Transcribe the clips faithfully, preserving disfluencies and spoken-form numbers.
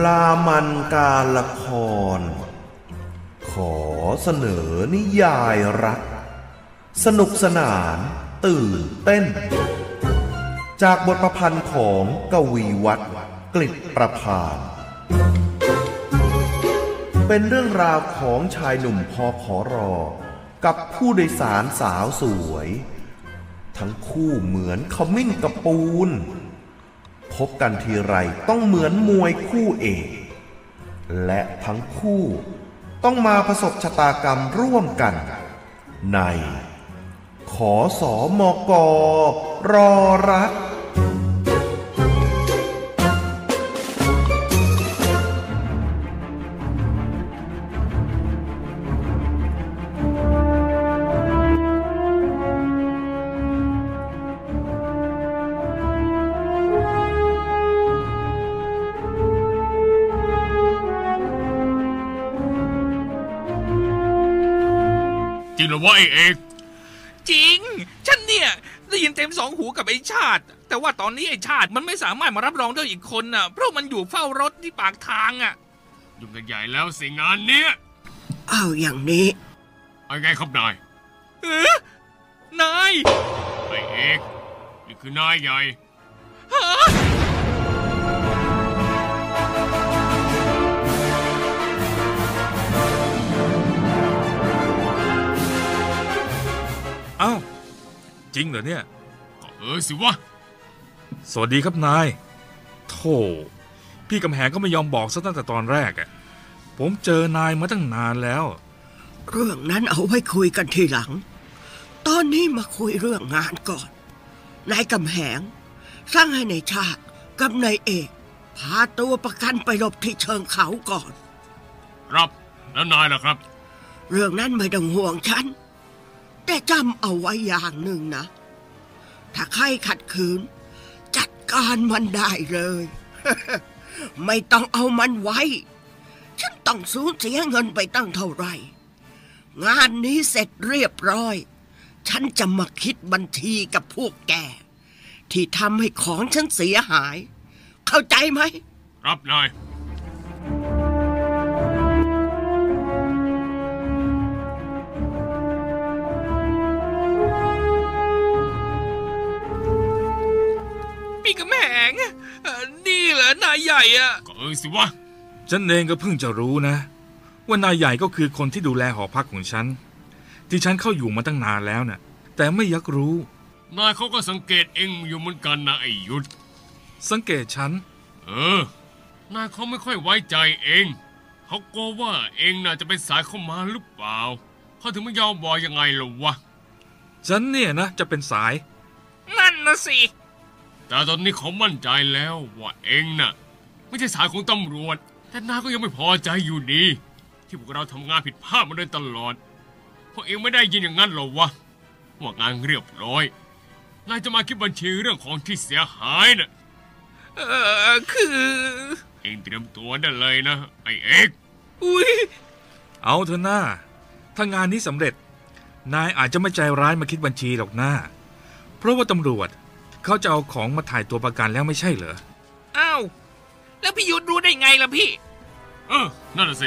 ลามันการละครขอเสนอนิยายรักสนุกสนานตื่นเต้นจากบทประพันธ์ของกวีวัฒน์กฤษประภาสเป็นเรื่องราวของชายหนุ่มพอขอรอกับผู้โดยสารสาวสวยทั้งคู่เหมือนขมิ้นกับปูนพบกันทีไรต้องเหมือนมวยคู่เอกและทั้งคู่ต้องมาประสบชะตากรรมร่วมกันในขอสอมกรอรักจริงหรือว่าไอ้เอกจริงฉันเนี่ยได้ยินเต็มสองหูกับไอ้ชาติแต่ว่าตอนนี้ไอ้ชาติมันไม่สามารถมารับรองได้อีกคนน่ะเพราะมันอยู่เฝ้ารถที่ปากทางอ่ะยุ่งกันใหญ่แล้วสิงานเนี้ยเอาอย่างนี้ไอ้ไงครับนายเออนายไอ้เอกนี่คือนายใหญ่ฮะอ้าวจริงเหรอเนี่ยก็เออสิวะสวัสดีครับนายโธ่พี่กำแหงก็ไม่ยอมบอกซะตั้งแต่ตอนแรกอ่ะผมเจอนายมาตั้งนานแล้วเรื่องนั้นเอาไว้คุยกันทีหลังตอนนี้มาคุยเรื่องงานก่อนนายกำแหงสร้างให้ในชาติกับนายเอกพาตัวประกันไปหลบที่เชิงเขาก่อนครับแล้วนายล่ะครับเรื่องนั้นไม่ต้องห่วงฉันแต่จำเอาไว้อย่างหนึ่งนะถ้าใครขัดขืนจัดการมันได้เลย ไม่ต้องเอามันไว้ฉันต้องสูญเสียเงินไปตั้งเท่าไหร่งานนี้เสร็จเรียบร้อยฉันจะมาคิดบัญชีกับพวกแกที่ทำให้ของฉันเสียหายเข้าใจไหมครับนายพี่กำแหงนี่เหรอนายใหญ่อ่ะก็เออสิวะฉันเองก็เพิ่งจะรู้นะว่านายใหญ่ก็คือคนที่ดูแลหอพักของฉันที่ฉันเข้าอยู่มาตั้งนานแล้วน่ะแต่ไม่ยักรู้นายเขาก็สังเกตเองอยู่เหมือนกันนะไอ้ยุทธสังเกตฉันเออนายเขาไม่ค่อยไว้ใจเองเขากลัวว่าเองน่าจะเป็นสายเข้ามาหรือเปล่าเขาถึงไม่ยอมบอกยังไงล่ะวะฉันเนี่ยนะจะเป็นสายนั่นนะสิแต่ตอนนี้เขามั่นใจแล้วว่าเองน่ะไม่ใช่สายของตำรวจแต่นายก็ยังไม่พอใจอยู่ดีที่พวกเราทำงานผิดพลาดมาโดยตลอดเพราะเองไม่ได้ยินอย่างนั้นหรอวะว่างานเรียบร้อยนายจะมาคิดบัญชีเรื่องของที่เสียหายน่ะเออคือเองเตรียมตัวได้เลยนะไอ้เอกอุ้ยเอาเถอะหน้าถ้างานนี้สำเร็จนายอาจจะไม่ใจร้ายมาคิดบัญชีหรอกหน้าเพราะว่าตำรวจเขาจะเอาของมาถ่ายตัวประกันแล้วไม่ใช่เหรออ้าวแล้วพี่ยุทธรู้ได้ไงล่ะพี่เออนั่นน่ะสิ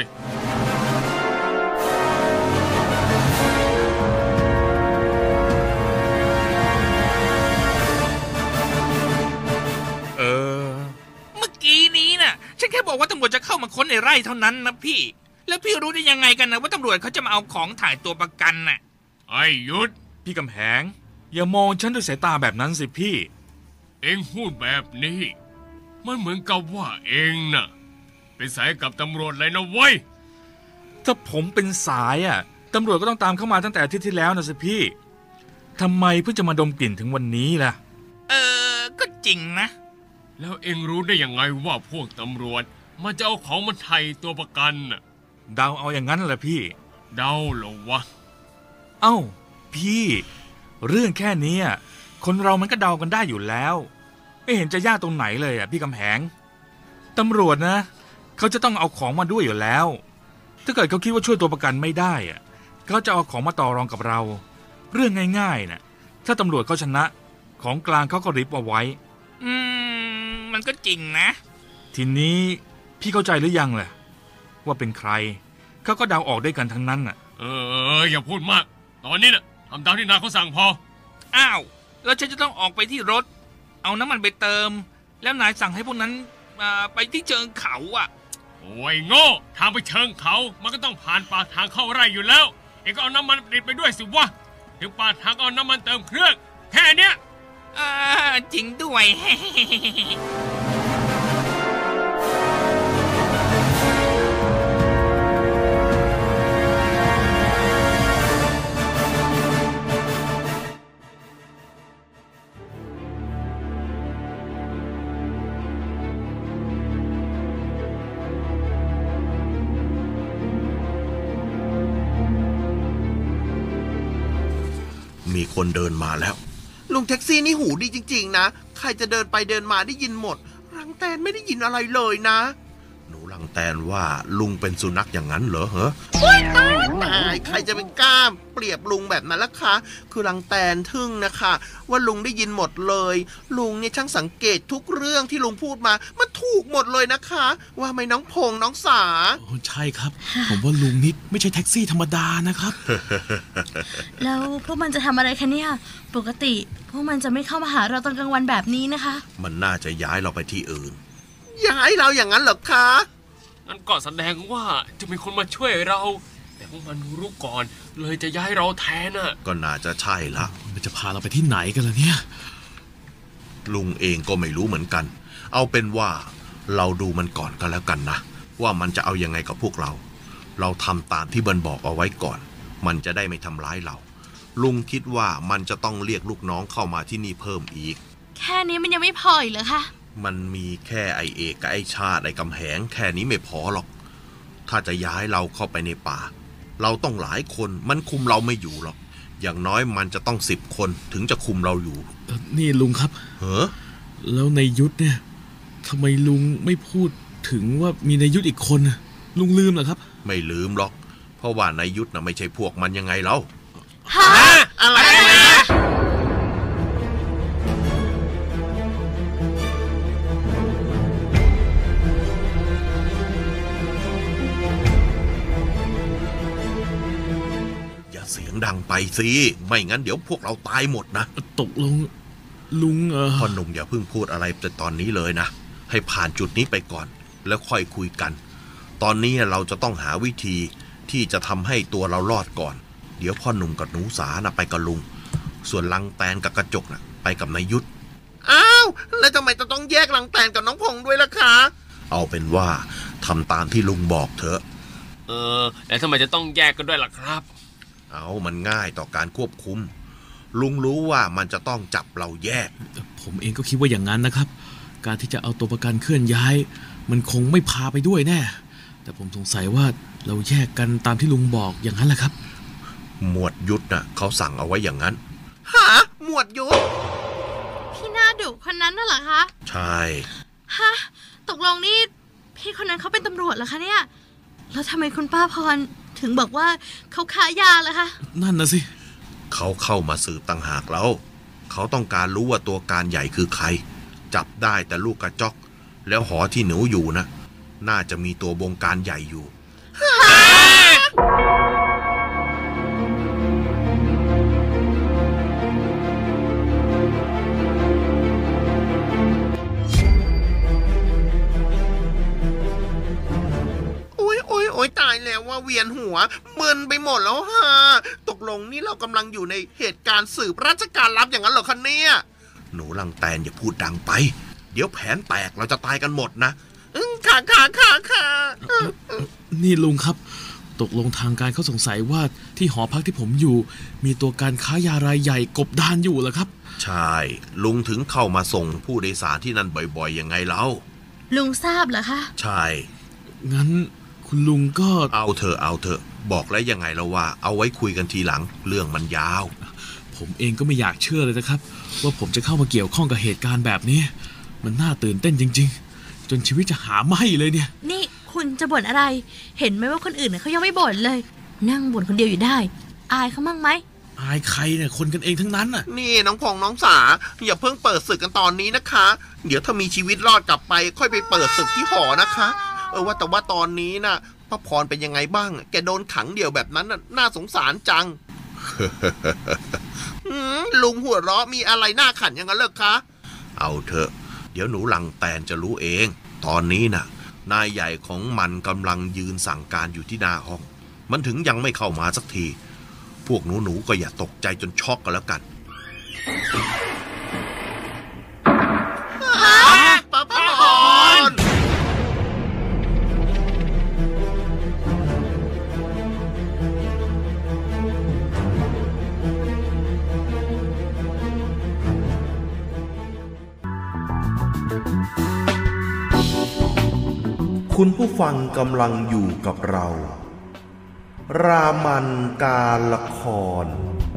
เออเมื่อกี้นี้น่ะฉันแค่บอกว่าตำรวจจะเข้ามาค้นในไร่เท่านั้นนะพี่แล้วพี่รู้ได้ยังไงกันนะว่าตำรวจเขาจะมาเอาของถ่ายตัวประกันน่ะไอ้ยุทธพี่กำแหงอย่ามองฉันด้วยสายตาแบบนั้นสิพี่เอ็งพูดแบบนี้มันเหมือนกับว่าเอ็งน่ะเป็นสายกับตำรวจเลยนะเว้ยถ้าผมเป็นสายอ่ะตำรวจก็ต้องตามเข้ามาตั้งแต่อาทิตย์ที่แล้วนะสิพี่ทำไมเพิ่งจะมาดมกลิ่นถึงวันนี้ล่ะเออก็จริงนะแล้วเอ็งรู้ได้ยังไงว่าพวกตำรวจมาจะเอาของมาไถ่ตัวประกันน่ะเดาเอาอย่างนั้นแหละพี่เดาเหรอวะเอ้าพี่เรื่องแค่นี้คนเรามันก็เดากันได้อยู่แล้วไม่เห็นจะยากตรงไหนเลยอ่ะพี่กำแหงตำรวจนะเขาจะต้องเอาของมาด้วยอยู่แล้วถ้าเกิดเขาคิดว่าช่วยตัวประกันไม่ได้อ่ะเขาจะเอาของมาต่อรองกับเราเรื่องง่ายๆน่ะถ้าตำรวจเขาชนะของกลางเขาก็ริบเอาไว้อืมมันก็จริงนะทีนี้พี่เข้าใจหรือยังแหละว่าเป็นใครเขาก็เดาออกด้วยกันทั้งนั้นน่ะเอออย่าพูดมาก ตอนนี้น่ะทำตามที่นายเขาสั่งพออ้าวแล้วฉันจะต้องออกไปที่รถเอาน้ำมันไปเติมแล้วนายสั่งให้พวกนั้นไปที่เชิงเขาอ่ะโอ้ยโง่ทางไปเชิงเขามันก็ต้องผ่านปากทางเข้าไร่อยู่แล้วเองก็เอาน้ำมันติดไปด้วยสิวะถึงปากทางเอาน้ำมันเติมเครื่องแค่เนี้ยอ่าจริงด้วยมีคนเดินมาแล้วลุงแท็กซี่นี่หูดีจริงๆนะใครจะเดินไปเดินมาได้ยินหมดรังแตนไม่ได้ยินอะไรเลยนะหนูรังแตนว่าลุงเป็นสุนัขอย่างนั้นเหรอเหรอตายตายใครจะเป็นกล้าเปรียบลุงแบบนั้นล่ะคะคือรังแตนทึ่งนะคะว่าลุงได้ยินหมดเลยลุงเนี่ยช่างสังเกตทุกเรื่องที่ลุงพูดมามันถูกหมดเลยนะคะว่าไม่น้องพงน้องสาใช่ครับผมว่าลุงนิดไม่ใช่แท็กซี่ธรรมดานะครับแล้วพวกมันจะทำอะไรคะเนี่ยปกติพวกมันจะไม่เข้ามาหาเราตอนกลางวันแบบนี้นะคะมันน่าจะย้ายเราไปที่อื่นย้ายเราอย่างนั้นเหรอคะนั่นก็แสดงว่าจะมีคนมาช่วยเราแต่พวกมันรู้ก่อนเลยจะย้ายเราแทนน่ะก็น่าจะใช่ละมันจะพาเราไปที่ไหนกันล่ะเนี่ยลุงเองก็ไม่รู้เหมือนกันเอาเป็นว่าเราดูมันก่อนก็แล้วกันนะว่ามันจะเอายังไงกับพวกเราเราทำตามที่มันบอกเอาไว้ก่อนมันจะได้ไม่ทำร้ายเราลุงคิดว่ามันจะต้องเรียกลูกน้องเข้ามาที่นี่เพิ่มอีกแค่นี้มันยังไม่พออีกเหรอคะมันมีแค่ไอเอกกับไอชาติไอกำแหงแค่นี้ไม่พอหรอกถ้าจะย้ายเราเข้าไปในป่าเราต้องหลายคนมันคุมเราไม่อยู่หรอกอย่างน้อยมันจะต้องสิบคนถึงจะคุมเราอยู่นี่ลุงครับเฮ้อแล้วในยุทธเนี่ยทำไมลุงไม่พูดถึงว่ามีในยุทธอีกคนลุงลืมเหรอครับไม่ลืมหรอกเพราะว่าในยุทธน่ะไม่ใช่พวกมันยังไงเล่าฮะอะไรเสียงดังไปสิไม่งั้นเดี๋ยวพวกเราตายหมดนะตกลงลุงเออพ่อหนุ่มอย่าเพิ่งพูดอะไรแต่ตอนนี้เลยนะให้ผ่านจุดนี้ไปก่อนแล้วค่อยคุยกันตอนนี้เราจะต้องหาวิธีที่จะทำให้ตัวเรารอดก่อนเดี๋ยวพ่อหนุ่มกับหนูสานะไปกับลุงส่วนลังแตนกับกระจกนะไปกับนายยุทธอ้าวแล้วทำไมจะต้องแยกลังแตนกับน้องพงด้วยล่ะคะเอาเป็นว่าทำตามที่ลุงบอกเถอะเออแล้วทำไมจะต้องแยกกันด้วยล่ะครับเอามันง่ายต่อการควบคุมลุงรู้ว่ามันจะต้องจับเราแยกผมเองก็คิดว่าอย่างนั้นนะครับการที่จะเอาตัวประกันเคลื่อนย้ายมันคงไม่พาไปด้วยแน่แต่ผมสงสัยว่าเราแยกกันตามที่ลุงบอกอย่างนั้นแหละครับหมวดยุทธน่ะเขาสั่งเอาไว้อย่างนั้นฮะหมวดยุทธพี่หน้าดุคนนั้นน่ะเหรอคะใช่ฮะตกลงนี่พี่คนนั้นเขาเป็นตำรวจเหรอคะเนี่ยแล้วทำไมคุณป้าพรถึงบอกว่าเขาค้ายาล่ะคะนั่นนะสิเขาเข้ามาสืบต่างหากแล้วเขาต้องการรู้ว่าตัวการใหญ่คือใครจับได้แต่ลูกกระจอกแล้วหอที่หนูอยู่นะน่าจะมีตัวบงการใหญ่อยู่ยตายแล้วว่าเวียนหัวมึนไปหมดแล้วฮะตกลงนี่เรากำลังอยู่ในเหตุการณ์สืบราชการลับอย่างนั้นเหรอคะเนี่ยหนูลังแตนอย่าพูดดังไปเดี๋ยวแผนแตกเราจะตายกันหมดนะค่ะค่ะค่ะค่ะนี่ลุงครับตกลงทางการเขาสงสัยว่าที่หอพักที่ผมอยู่มีตัวการค้ายารายใหญ่กบดานอยู่เหรอครับใช่ลุงถึงเข้ามาส่งผู้โดยสารที่นั่นบ่อยๆยังไงเล่าลุงทราบเหรอคะใช่งั้นคุณลุงก็เอาเถอะเอาเถอะบอกแล้วยังไงแล้วว่าเอาไว้คุยกันทีหลังเรื่องมันยาวผมเองก็ไม่อยากเชื่อเลยนะครับว่าผมจะเข้ามาเกี่ยวข้องกับเหตุการณ์แบบนี้มันน่าตื่นเต้นจริงๆจนชีวิตจะหาไม่เลยเนี่ยนี่คุณจะบ่นอะไรเห็นไหมว่าคนอื่นเขายังไม่บ่นเลยนั่งบ่นคนเดียวอยู่ได้อายเขามั่งไหมอายใครเนี่ยคนกันเองทั้งนั้นน่ะนี่น้องพงน้องสาอย่าเพิ่งเปิดศึกกันตอนนี้นะคะเดี๋ยวถ้ามีชีวิตรอดกลับไปค่อยไปเปิดศึกที่หอนะคะอว่าแต่ว่าตอนนี้น่ะป้าพรเป็นยังไงบ้างแกโดนขังเดี่ยวแบบนั้นน่ะน่าสงสารจัง ลุงหัวเราะมีอะไรน่าขันอย่างนั้นเหรอคะเอาเถอะเดี๋ยวหนูลังแตนจะรู้เองตอนนี้น่ะนายใหญ่ของมันกำลังยืนสั่งการอยู่ที่หน้าห้องมันถึงยังไม่เข้ามาสักทีพวกหนูๆก็อย่าตกใจจนช็อกกันแล้วกันป้าพรคุณผู้ฟังกำลังอยู่กับเรา รามันการละคร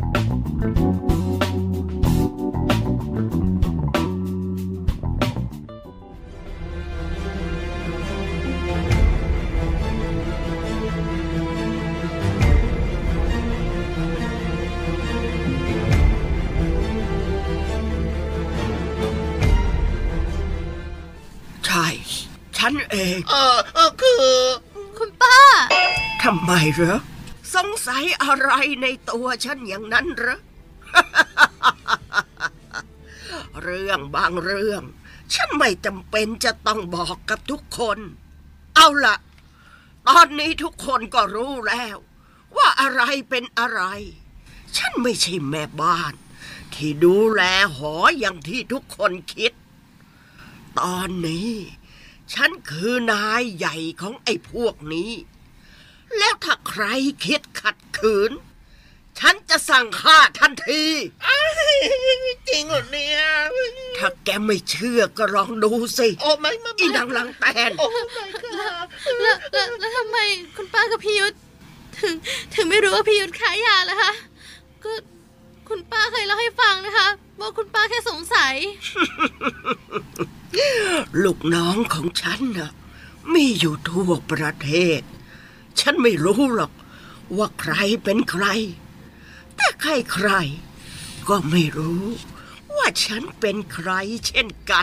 ใช่ฉันเองเออเออคือคุณป้าทำไมเหรอสงสัยอะไรในตัวฉันอย่างนั้นเหรอ เรื่องบางเรื่องฉันไม่จำเป็นจะต้องบอกกับทุกคนเอาล่ะตอนนี้ทุกคนก็รู้แล้วว่าอะไรเป็นอะไรฉันไม่ใช่แม่บ้านที่ดูแลหออย่างที่ทุกคนคิดตอนนี้ฉันคือนายใหญ่ของไอ้พวกนี้แล้วถ้าใครคิดขัดขืนฉันจะสั่งฆ่าทันทีจริงเหรอเนี่ยถ้าแกไม่เชื่อก็ลองดูสิโอ้ไม่ไม่อีนางลังแตนโอ้ไม่ค่ะแล้วแล้วแล้วทำไมคุณป้ากับพี่ยุทธถึงถึงไม่รู้ว่าพี่ยุทธขายยาล่ะคะก็คุณป้าเคยเล่าให้ฟังนะคะว่าคุณป้าแค่สงสัยลูกน้องของฉันน่ะมีอยู่ทั่วประเทศฉันไม่รู้หรอกว่าใครเป็นใครแต่ใครใครก็ไม่รู้ว่าฉันเป็นใครเช่นกัน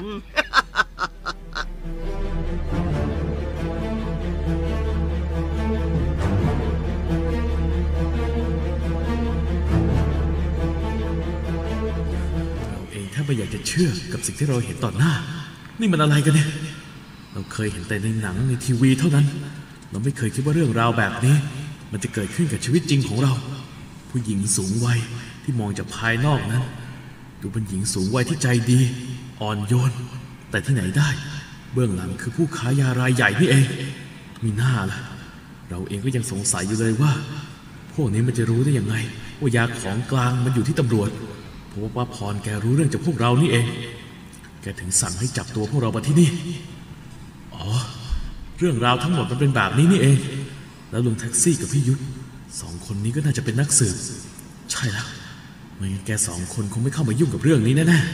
เราเองแทบไม่อยากจะเชื่อกับสิ่งที่เราเห็นต่อหน้านี่มันอะไรกันเนี่ยเราเคยเห็นแต่ในหนังในทีวีเท่านั้นเราไม่เคยคิดว่าเรื่องราวแบบนี้มันจะเกิดขึ้นกับชีวิตจริงของเราผู้หญิงสูงวัยที่มองจากภายนอกนั้นดูเป็นหญิงสูงวัยที่ใจดีอ่อนโยนแต่ที่ไหนได้เบื้องหลังคือผู้ค้ายารายใหญ่นี่เองมีหน้าล่ะเราเองก็ยังสงสัยอยู่เลยว่าพวกนี้มันจะรู้ได้ยังไงว่ายาของกลางมันอยู่ที่ตำรวจเพราะว่าป้าพรแกรู้เรื่องจากพวกเรานี่เองแกถึงสั่งให้จับตัวพวกเรามาที่นี่อ๋อเรื่องราวทั้งหมดมันเป็นแบบนี้นี่เองแล้วลุงแท็กซี่กับพี่ยุทธสองคนนี้ก็น่าจะเป็นนักสืบใช่แล้วไม่งั้นแกสองคนคงไม่เข้ามายุ่งกับเรื่องนี้แน่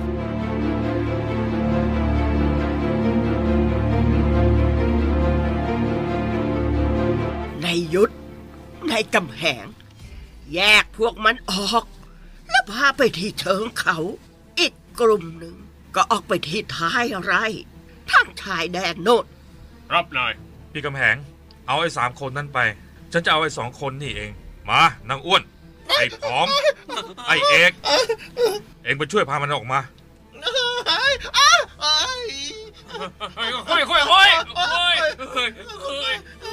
ๆนายยุทธนายกำแหงแยกพวกมันออกแล้วพาไปที่เชิงเขาอีกกลุ่มหนึ่งก็ออกไปที่ท้ายไร่ทางชายแดนโน่นรับนายพี่กำแหงเอาไอ้สามคนนั้นไปฉันจะเอาไอ้สองคนนี่เองมานางอ้วนไอ้ผอมไอ้เอกเองไปช่วยพามันออกมาค่อยค่อยค่อยค่อยค่อย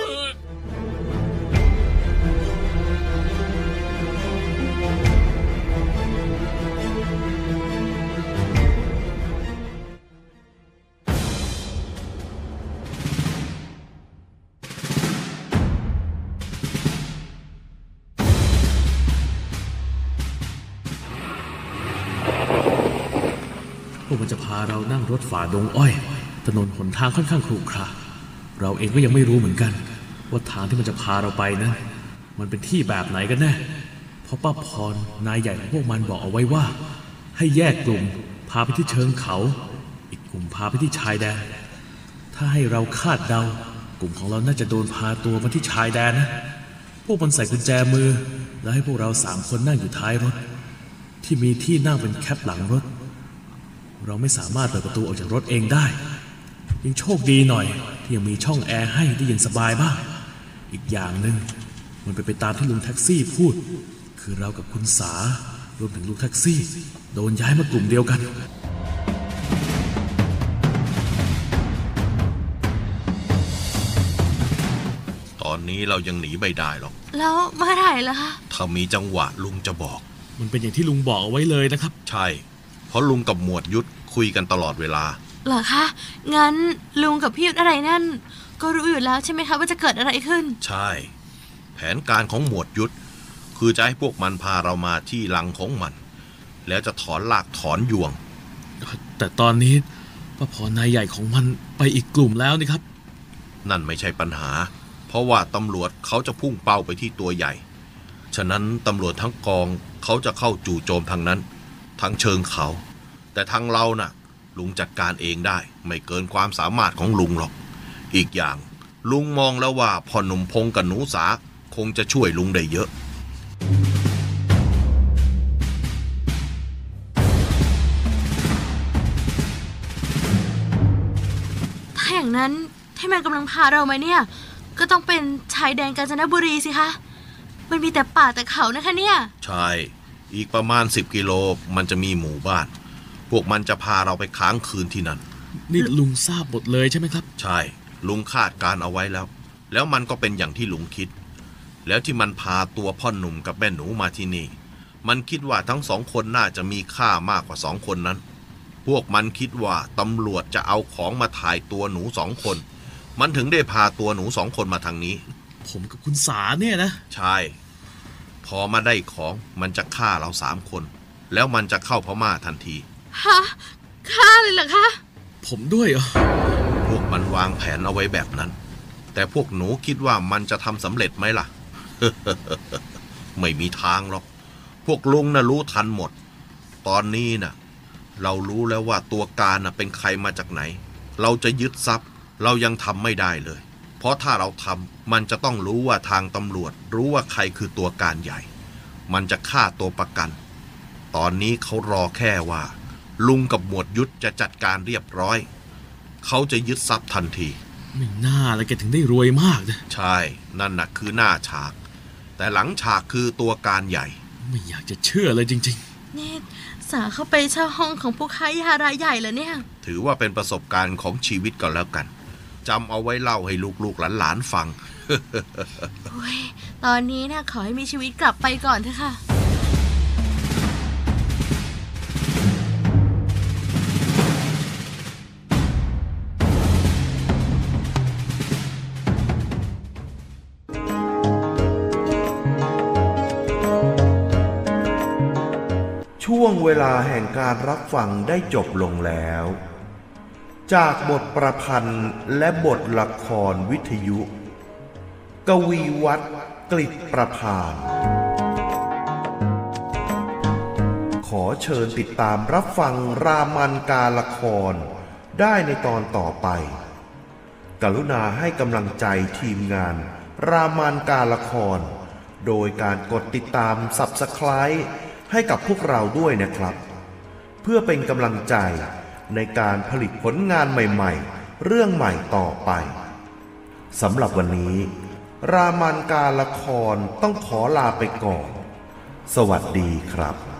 พวกมันจะพาเรานั่งรถฝ่าดงอ้อยถนนหนทางค่อนข้างขรุขระเราเองก็ยังไม่รู้เหมือนกันว่าทางที่มันจะพาเราไปนั้นมันเป็นที่แบบไหนกันแน่เพราะป้าพรนายใหญ่ของพวกมันบอกเอาไว้ว่าให้แยกกลุ่มพาไปที่เชิงเขาอีกกลุ่มพาไปที่ชายแดนถ้าให้เราคาดเดากลุ่มของเราน่าจะโดนพาตัวมาที่ชายแดนนะพวกมันใส่กุญแจมือแล้วให้พวกเราสามคนนั่งอยู่ท้ายรถที่มีที่นั่งเป็นแคปหลังรถเราไม่สามารถเปิดประตูออกจากรถเองได้ยังโชคดีหน่อยที่ยังมีช่องแอร์ให้ได้อย่างสบายบ้างอีกอย่างหนึ่งมันเป็นไปตามที่ลุงแท็กซี่พูดคือเรากับคุณสารวมถึงลุงแท็กซี่โดนย้ายมากลุ่มเดียวกันตอนนี้เรายังหนีไม่ได้หรอกแล้วเมื่อไหร่ล่ะคะถ้ามีจังหวะลุงจะบอกมันเป็นอย่างที่ลุงบอกเอาไว้เลยนะครับใช่เพราะลุงกับหมวดยุทธคุยกันตลอดเวลาเหรอคะงั้นลุงกับพี่ยุทธอะไรนั่นก็รู้อยู่แล้วใช่ไหมคะว่าจะเกิดอะไรขึ้นใช่แผนการของหมวดยุทธคือจะให้พวกมันพาเรามาที่ลังของมันแล้วจะถอนลากถอนยวงแต่ตอนนี้ป้าพรนายใหญ่ของมันไปอีกกลุ่มแล้วนี่ครับนั่นไม่ใช่ปัญหาเพราะว่าตำรวจเขาจะพุ่งเป้าไปที่ตัวใหญ่ฉะนั้นตำรวจทั้งกองเขาจะเข้าจู่โจมทางนั้นทางเชิงเขาแต่ทางเราน่ะลุงจัดการเองได้ไม่เกินความสามารถของลุงหรอกอีกอย่างลุงมองแล้วว่าพ่อหนุ่มพงกับหนูสาคงจะช่วยลุงได้เยอะถ้าอย่างนั้นที่มันกำลังพาเรามาเนี่ยก็ต้องเป็นชายแดนกาญจนบุรีสิคะมันมีแต่ป่าแต่เขานะคะเนี่ยใช่อีกประมาณสิบกิโลมันจะมีหมู่บ้านพวกมันจะพาเราไปค้างคืนที่นั่นนี่ลุงทราบหมดเลยใช่ไหมครับใช่ลุงคาดการเอาไว้แล้วแล้วมันก็เป็นอย่างที่ลุงคิดแล้วที่มันพาตัวพ่อหนุ่มกับแม่หนูมาที่นี่มันคิดว่าทั้งสองคนน่าจะมีค่ามากกว่าสองคนนั้นพวกมันคิดว่าตำรวจจะเอาของมาถ่ายตัวหนูสองคนมันถึงได้พาตัวหนูสองคนมาทางนี้ผมกับคุณสาเนี่ยนะใช่พอมาได้ของมันจะฆ่าเราสามคนแล้วมันจะเข้าพม่าทันทีฮะฆ่าเลยเหรอคะผมด้วยเหรอพวกมันวางแผนเอาไว้แบบนั้นแต่พวกหนูคิดว่ามันจะทำสำเร็จไหมล่ะ ไม่มีทางหรอกพวกลุงน่ะรู้ทันหมดตอนนี้น่ะเรารู้แล้วว่าตัวการน่ะเป็นใครมาจากไหนเราจะยึดทรัพย์เรายังทำไม่ได้เลยเพราะถ้าเราทำมันจะต้องรู้ว่าทางตำรวจรู้ว่าใครคือตัวการใหญ่มันจะฆ่าตัวประกันตอนนี้เขารอแค่ว่าลุงกับหมวดยุทธจะจัดการเรียบร้อยเขาจะยึดทรัพย์ทันทีไม่น่าเลยแกถึงได้รวยมากนะใช่นั่นน่ะคือหน้าฉากแต่หลังฉากคือตัวการใหญ่ไม่อยากจะเชื่อเลยจริงๆนี่สาเข้าไปเช่าห้องของผู้ค้ายารายใหญ่เหรอเนี่ยถือว่าเป็นประสบการณ์ของชีวิตก็แล้วกันจำเอาไว้เล่าให้ลูกๆหลานๆฟังโอ้ยตอนนี้นะขอให้มีชีวิตกลับไปก่อนเถอะค่ะช่วงเวลาแห่งการรับฟังได้จบลงแล้วจากบทประพันธ์และบทละครวิทยุกวีวัฒน์กฤษประพานขอเชิญติดตามรับฟังรามันการละครได้ในตอนต่อไปกรุณาให้กำลังใจทีมงานรามันการละครโดยการกดติดตาม ซับสไครบ์ ให้กับพวกเราด้วยนะครับเพื่อเป็นกำลังใจในการผลิตผลงานใหม่ๆเรื่องใหม่ต่อไปสำหรับวันนี้รามันการละครต้องขอลาไปก่อนสวัสดีครับ